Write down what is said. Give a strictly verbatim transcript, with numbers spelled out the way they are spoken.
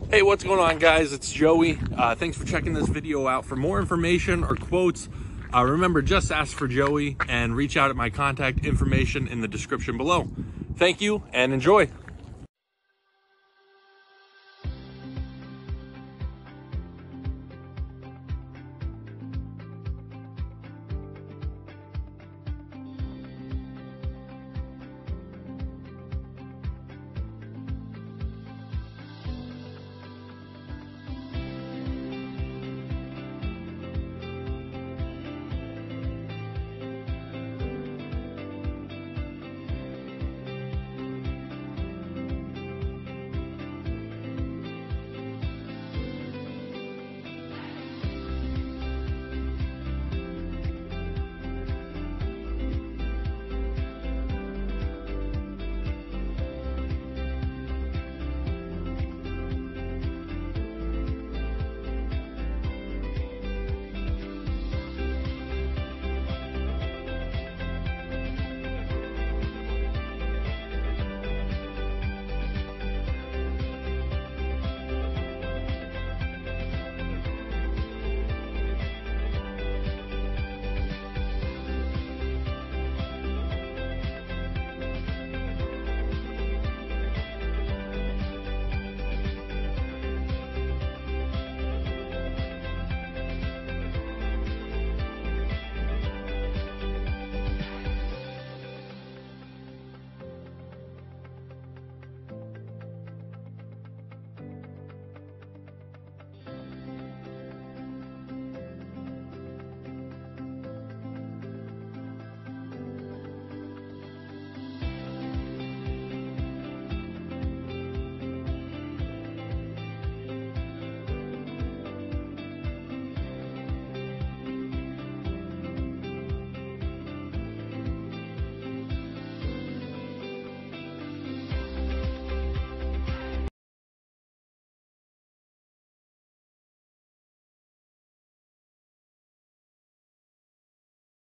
Hey, what's going on, guys? It's Joey. Uh, thanks for checking this video out. For more information or quotes, uh, remember, just ask for Joey and reach out at my contact information in the description below. Thank you and enjoy.